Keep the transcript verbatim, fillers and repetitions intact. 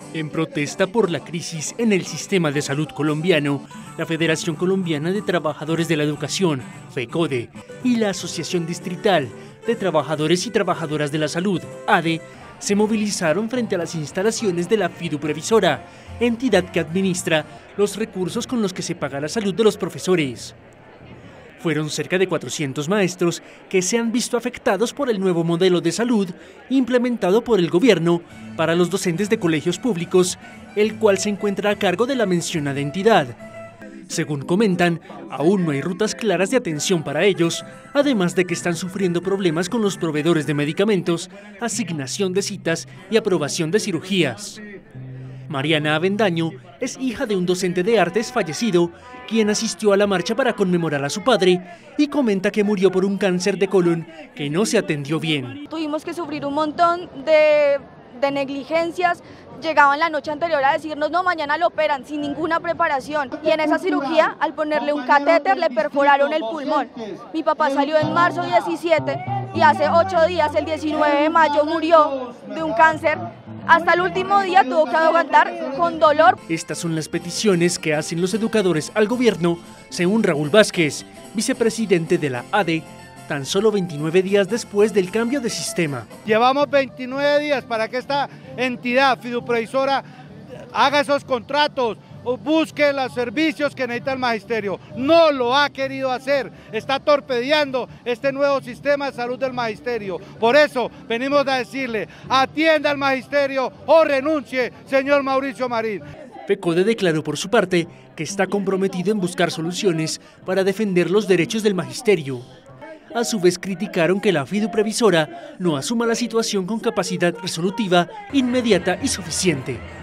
En protesta por la crisis en el sistema de salud colombiano, la Federación Colombiana de Trabajadores de la Educación, FECODE, y la Asociación Distrital de Trabajadores y Trabajadoras de la Salud, ADE, se movilizaron frente a las instalaciones de la Fiduprevisora, entidad que administra los recursos con los que se paga la salud de los profesores. Fueron cerca de cuatrocientos maestros que se han visto afectados por el nuevo modelo de salud implementado por el gobierno para los docentes de colegios públicos, el cual se encuentra a cargo de la mencionada entidad. Según comentan, aún no hay rutas claras de atención para ellos, además de que están sufriendo problemas con los proveedores de medicamentos, asignación de citas y aprobación de cirugías. Mariana Avendaño es hija de un docente de artes fallecido, quien asistió a la marcha para conmemorar a su padre y comenta que murió por un cáncer de colon que no se atendió bien. Tuvimos que sufrir un montón de, de negligencias. Llegaban la noche anterior a decirnos, no, mañana lo operan, sin ninguna preparación. Y en esa cirugía, al ponerle un catéter, le perforaron el pulmón. Mi papá salió en marzo diecisiete y hace ocho días, el diecinueve de mayo, murió de un cáncer. Hasta el último día tuvo que aguantar con dolor. Estas son las peticiones que hacen los educadores al gobierno, según Raúl Vázquez, vicepresidente de la ADE, tan solo veintinueve días después del cambio de sistema. Llevamos veintinueve días para que esta entidad fiduprevisora haga esos contratos o busque los servicios que necesita el magisterio. No lo ha querido hacer, está torpedeando este nuevo sistema de salud del magisterio. Por eso venimos a decirle, atienda al magisterio o renuncie, señor Mauricio Marín. FECODE declaró por su parte que está comprometido en buscar soluciones para defender los derechos del magisterio. A su vez criticaron que la Fiduprevisora no asuma la situación con capacidad resolutiva inmediata y suficiente.